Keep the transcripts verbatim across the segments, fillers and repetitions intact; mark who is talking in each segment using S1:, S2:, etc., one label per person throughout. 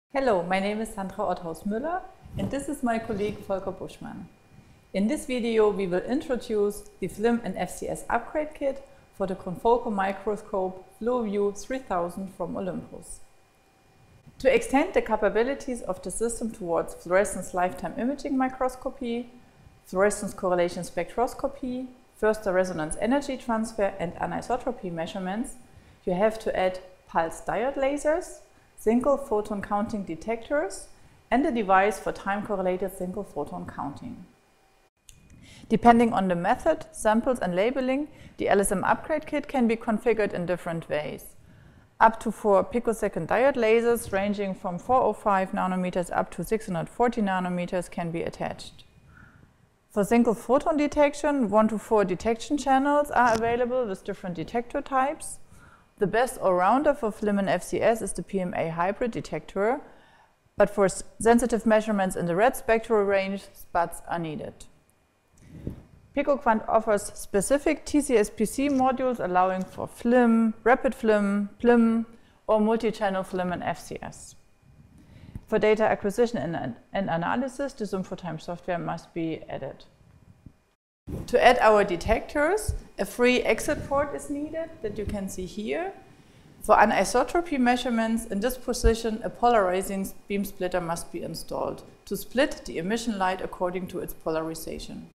S1: Hello, my name is Sandra Otthaus-Müller and this is my colleague Volker Buschmann. In this video we will introduce the FLIM and F C S upgrade kit for the confocal microscope FluoView three thousand from Olympus. To extend the capabilities of the system towards fluorescence lifetime imaging microscopy, fluorescence correlation spectroscopy, first resonance energy transfer and anisotropy measurements, you have to add pulse diode lasers, single photon counting detectors, and a device for time-correlated single photon counting. Depending on the method, samples and labeling, the L S M upgrade kit can be configured in different ways. Up to four picosecond diode lasers ranging from four hundred five nanometers up to six hundred forty nanometers can be attached. For single photon detection, one to four detection channels are available with different detector types. The best all-rounder for FLIM and F C S is the P M A hybrid detector, but for sensitive measurements in the red spectral range, S P U Ts are needed. PicoQuant offers specific T C S P C modules allowing for FLIM, Rapid FLIM, P L I M, or multi-channel FLIM and F C S. For data acquisition and, and analysis, the SymfoTime software must be added. To add our detectors, a free exit port is needed that you can see here. For anisotropy measurements, in this position, a polarizing beam splitter must be installed to split the emission light according to its polarization.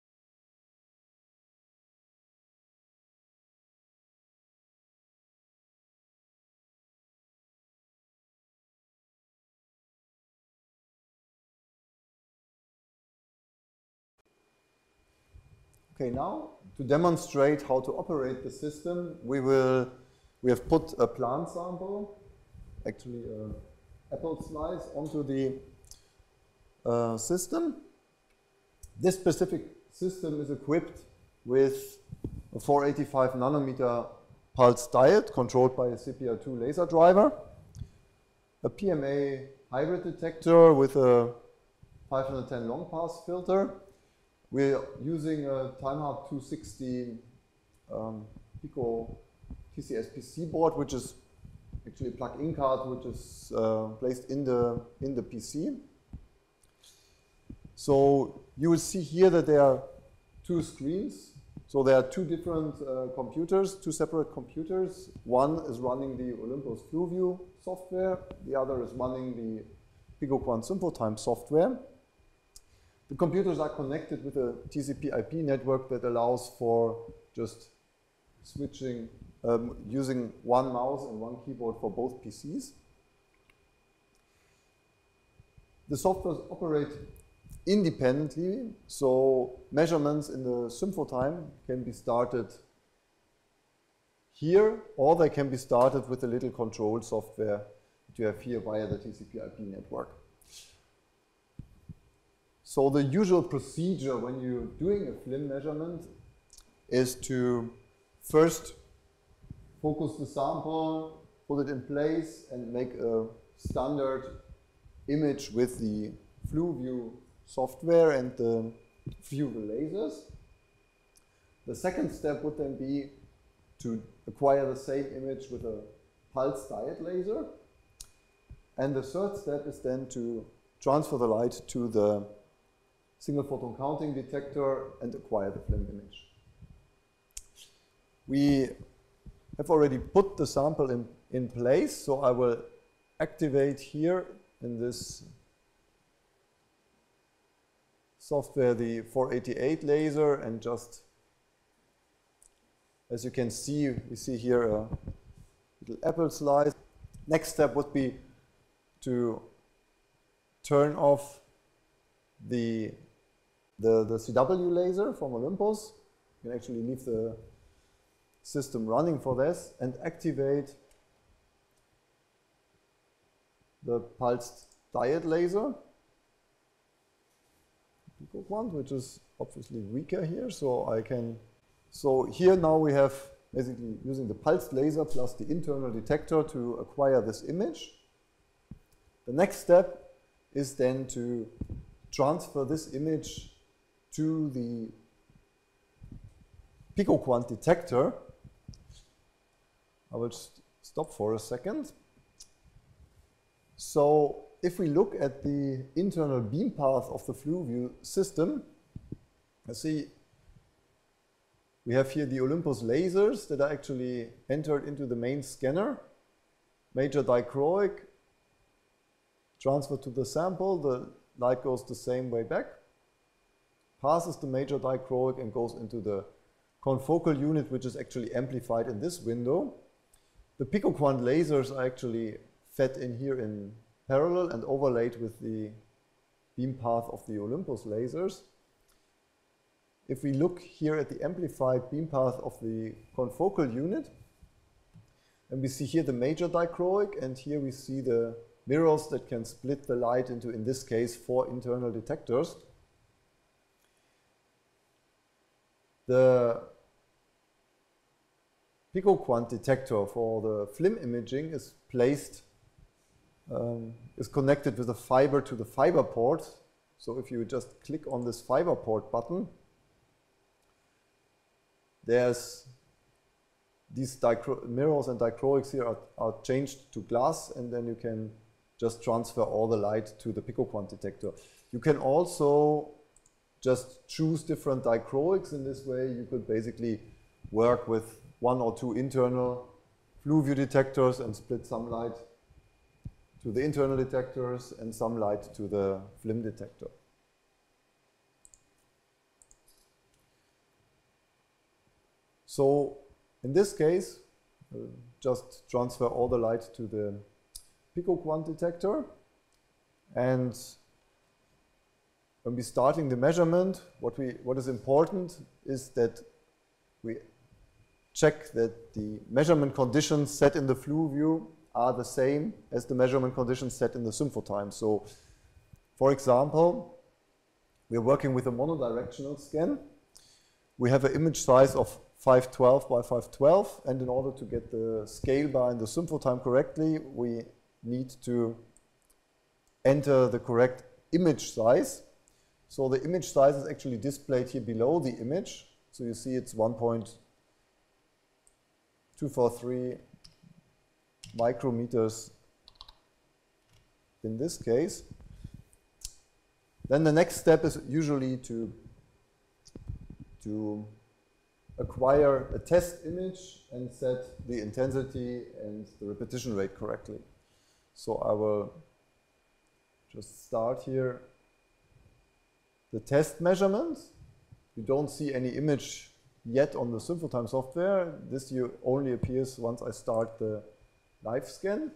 S2: Okay, now to demonstrate how to operate the system, we will we have put a plant sample, actually an apple slice, onto the uh, system. This specific system is equipped with a four eighty-five nanometer pulse diode controlled by a C P R two laser driver, a P M A hybrid detector with a five hundred ten long pass filter. We're using a TimeHub two sixty um, Pico T C S P C board, which is actually a plug-in card, which is uh, placed in the in the P C. So you will see here that there are two screens. So there are two different uh, computers, two separate computers. One is running the Olympus FluoView software. The other is running the PicoQuant SymfoTime software. The computers are connected with a T C P I P network that allows for just switching, um, using one mouse and one keyboard for both P Cs. The software operates independently, so measurements in the SymfoTime can be started here, or they can be started with the little control software that you have here via the T C P I P network. So the usual procedure when you're doing a FLIM measurement is to first focus the sample, put it in place, and make a standard image with the FluoView software and the view the lasers. The second step would then be to acquire the same image with a pulse diode laser. And the third step is then to transfer the light to the single photon counting detector and acquire the FLIM image. We have already put the sample in, in place, so I will activate here in this software the four eighty-eight laser, and just, as you can see, we see here a little apple slice. Next step would be to turn off the The, the C W laser from Olympus. You can actually leave the system running for this and activate the pulsed diode laser, which is obviously weaker here. So I can, so here now we have basically using the pulsed laser plus the internal detector to acquire this image. The next step is then to transfer this image to the PicoQuant detector. I will st stop for a second. So if we look at the internal beam path of the FluView system, let's see, we have here the Olympus lasers that are actually entered into the main scanner, major dichroic, transferred to the sample, the light goes the same way back, passes the major dichroic and goes into the confocal unit, which is actually amplified in this window. The picoquant lasers are actually fed in here in parallel and overlaid with the beam path of the Olympus lasers. If we look here at the amplified beam path of the confocal unit, and we see here the major dichroic, and here we see the mirrors that can split the light into, in this case, four internal detectors. The picoquant detector for the film imaging is placed, um, is connected with a fiber to the fiber port. So if you just click on this fiber port button, there's these mirrors and dichroics here are, are changed to glass, and then you can just transfer all the light to the picoquant detector. You can also just choose different dichroics. In this way, you could basically work with one or two internal FluView detectors and split some light to the internal detectors and some light to the film detector. So in this case, uh, just transfer all the light to the picoquant detector, and when we're starting the measurement, what we what is important is that we check that the measurement conditions set in the FluView are the same as the measurement conditions set in the SymfoTime. So, for example, we're working with a monodirectional scan. We have an image size of five twelve by five twelve, and in order to get the scale bar in the SymfoTime correctly, we need to enter the correct image size. So the image size is actually displayed here below the image. So you see it's one point two four three micrometers in this case. Then the next step is usually to, to acquire a test image and set the intensity and the repetition rate correctly. So I will just start here the test measurement. You don't see any image yet on the SymfoTime software. This only appears once I start the live scan.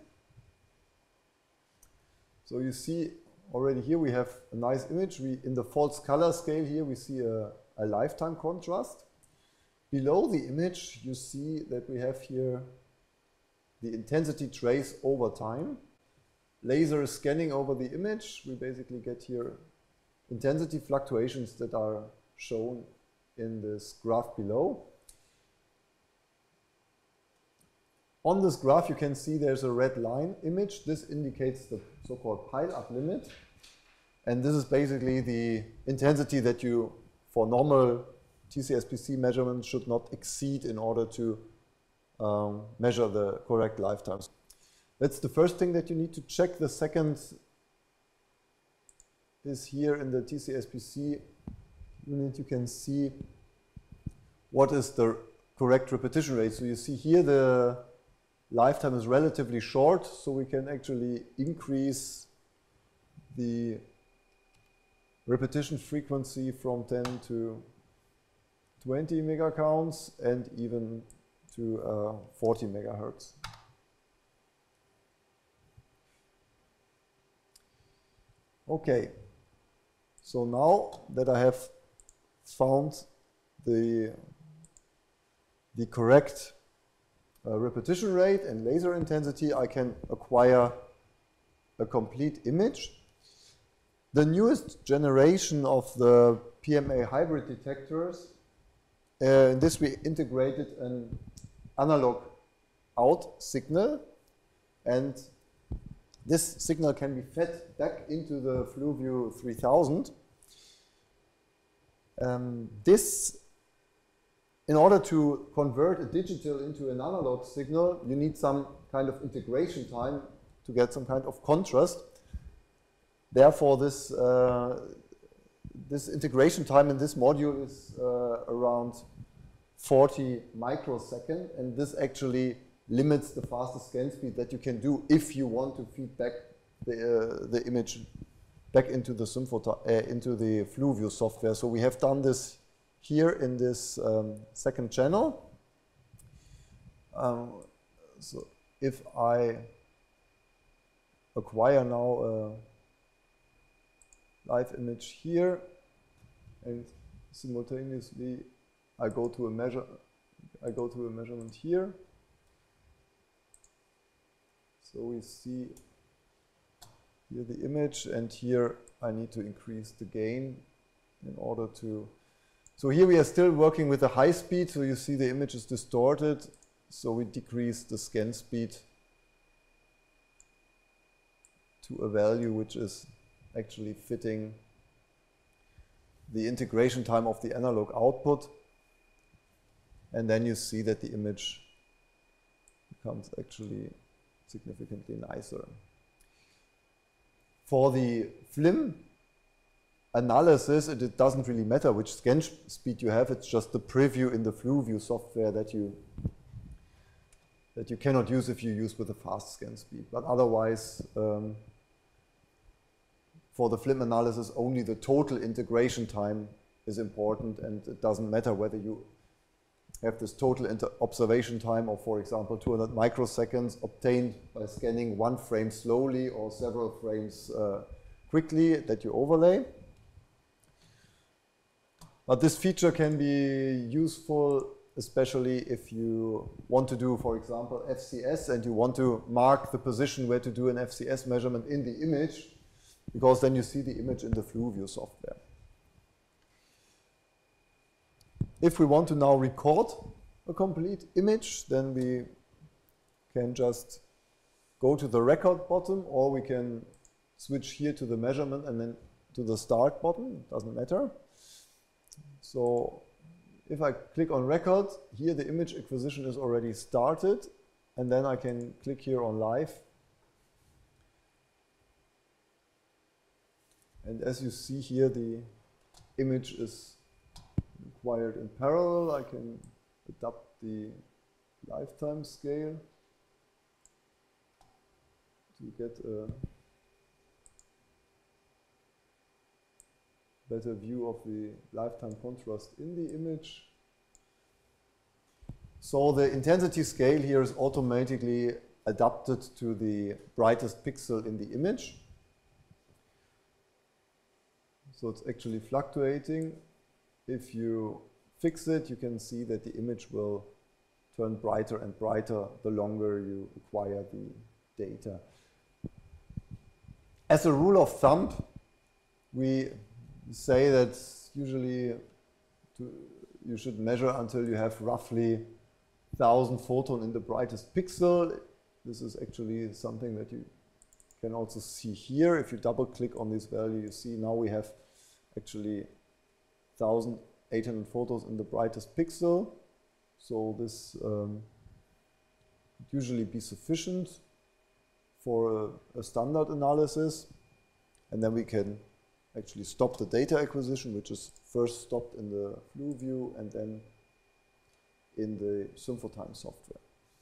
S2: So you see already here we have a nice image. We, in the false color scale here, we see a, a lifetime contrast. Below the image, you see that we have here the intensity trace over time. Laser is scanning over the image. We basically get here intensity fluctuations that are shown in this graph below. On this graph, you can see there's a red line image. This indicates the so-called pile-up limit. And this is basically the intensity that you, for normal T C S P C measurements, should not exceed in order to um, measure the correct lifetimes. That's the first thing that you need to check. The second is here in the T C S P C unit. You can see what is the correct repetition rate. So you see here the lifetime is relatively short, so we can actually increase the repetition frequency from ten to twenty megacounts and even to uh, forty megahertz. Okay, so now that I have found the, the correct uh, repetition rate and laser intensity, I can acquire a complete image. The newest generation of the P M A hybrid detectors, uh, in this we integrated an analog out signal, and this signal can be fed back into the FluView three thousand. Um, this, in order to convert a digital into an analog signal, you need some kind of integration time to get some kind of contrast. therefore, this, uh, this integration time in this module is uh, around forty microseconds, and this actually limits the fastest scan speed that you can do if you want to feed back the, uh, the image back into the Symfota, uh, into the FluView software. So we have done this here in this um, second channel. Um, so if I acquire now a live image here, and simultaneously I go to a measure, I go to a measurement here. So we see here the image, and here I need to increase the gain in order to. So here we are still working with a high speed, so you see the image is distorted. So we decrease the scan speed to a value which is actually fitting the integration time of the analog output. And then you see that the image becomes actually significantly nicer. For the Flim analysis, it, it doesn't really matter which scan speed you have. It's just the preview in the FluView software that you that you cannot use if you use with a fast scan speed. But otherwise, um, for the Flim analysis, only the total integration time is important, and it doesn't matter whether you have this total observation time of, for example, two hundred microseconds obtained by scanning one frame slowly or several frames uh, quickly that you overlay. But this feature can be useful especially if you want to do, for example, F C S, and you want to mark the position where to do an F C S measurement in the image, because then you see the image in the FluView software. If we want to now record a complete image, then we can just go to the record button, or we can switch here to the measurement and then to the start button. It doesn't matter. So if I click on record, here the image acquisition is already started, and then I can click here on live. And as you see here, the image is acquired in parallel. I can adapt the lifetime scale to get a better view of the lifetime contrast in the image. So the intensity scale here is automatically adapted to the brightest pixel in the image. So it's actually fluctuating. If you fix it, you can see that the image will turn brighter and brighter the longer you acquire the data. As a rule of thumb, we say that usually to, you should measure until you have roughly one thousand photon in the brightest pixel. This is actually something that you can also see here. If you double click on this value, you see now we have actually one thousand eight hundred photos in the brightest pixel. So this um, would usually be sufficient for a, a standard analysis. And then we can actually stop the data acquisition, which is first stopped in the FluView and then in the Symfotime software.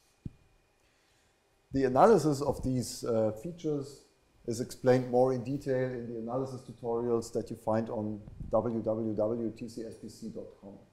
S2: The analysis of these uh, features is explained more in detail in the analysis tutorials that you find on w w w dot t c s b c dot com.